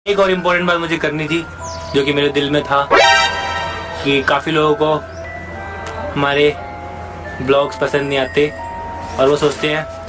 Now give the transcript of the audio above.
एक और इम्पोर्टेंट बात मुझे करनी थी जो कि मेरे दिल में था कि काफ़ी लोगों को हमारे ब्लॉग्स पसंद नहीं आते और वो सोचते हैं